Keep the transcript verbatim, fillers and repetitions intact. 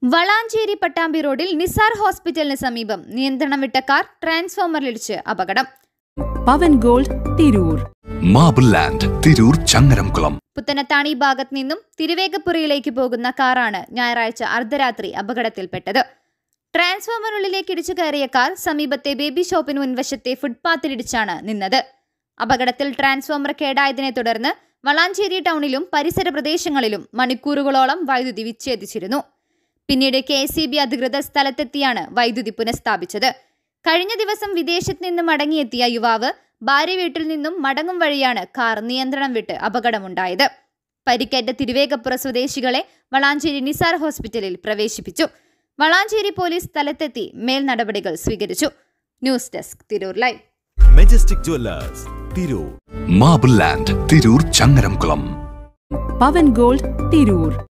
വളാഞ്ചേരി പട്ടാമ്പി റോഡിൽ നിസാർ ഹോസ്പിറ്റലിന് സമീപം നിയന്ത്രണം വിട്ട കാർ ട്രാൻസ്ഫോമറിലിടിച്ച് അപകടം. Pavan gold Tirur, marble land Tirur Changaramkulam. Puthanathani ഭാഗത്ത് നിന്നും തിരുവേഗപ്പുറയിലേക്ക് പോകുന്ന കാറാണ് ഞായറാഴ്ച അർദ്ധരാത്രി അപകടത്തിൽപ്പെട്ടത്. ട്രാൻസ്ഫോമറിനുള്ളിലേക്ക് ഇടിച്ചു കയറിയ കാർ സമീപത്തെ ബേബി ഷോപ്പിന് മുൻവശത്തെ ഫുട്പാത്തിലിടിച്ചാണ് നിന്നത്. അപകടത്തിൽ ട്രാൻസ്ഫോമർ കേടായതിനെ തുടർന്ന് വളാഞ്ചേരി ടൗണിലും പരിസര പ്രദേശങ്ങളിലും മണിക്കൂറുകളോളം വൈദ്യുതി വിച്ഛേദിച്ചിരുന്നു. പിന്നീട് കെ എസ് ഇ ബി അധികൃതർ സ്ഥലത്തെത്തിയാണ് വൈദ്യുതി പുനഃസ്ഥാപിച്ചത്. കഴിഞ്ഞ ദിവസം വിദേശത്ത് നിന്നും മടങ്ങിയെത്തിയ യുവാവ് ഭാര്യ വീട്ടിൽ നിന്നും മടങ്ങും വഴിയാണ് കാർ നിയന്ത്രണം വിട്ട് അപകടമുണ്ടായത്. പരിക്കേറ്റ തിരുവേഗപ്പുറ സ്വദേശികളെ വളാഞ്ചേരി നിസാർ ഹോസ്പിറ്റലിൽ പ്രവേശിപ്പിച്ചു. വളാഞ്ചേരി പോലീസ് സ്ഥലത്തെത്തി മേൽ നടപടികൾ സ്വീകരിച്ചു. News desk Tirur live. Majestic jewellers Tirur, marble land Tirur Changaramkulam. Pavan gold Tirur.